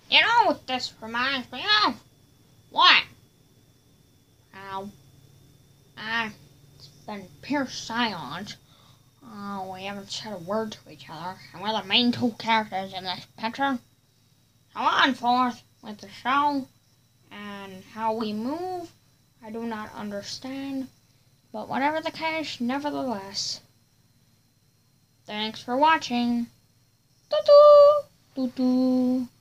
You know what this reminds me of? What? Oh, it's been pure silence. Oh, we haven't said a word to each other, and we're the main two characters in this picture. So on forth with the show, and how we move, I do not understand. But whatever the case, nevertheless. Thanks for watching. Doo-doo! Doo-doo!